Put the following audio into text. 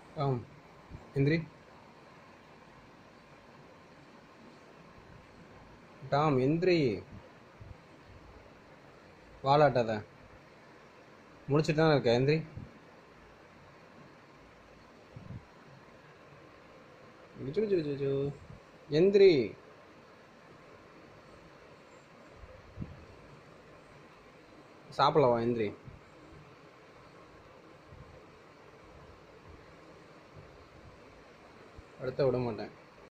Tom எந்திரி. Tom எந்திரி. வாலாட்டாத. முடிச்சுட்டு தானே இருக்க, எந்திரி. எந்திரி. சாப்பிடவா, எந்திரி. அடுத்த விட மாட்டேன்.